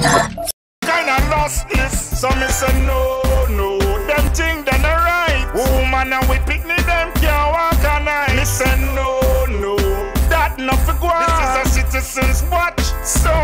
Kinda lostness, so me say no, no. Them thing done right. Woman and we picnic them can't walk all night. Me say no, no. That nothing go on. This is a citizen's watch. So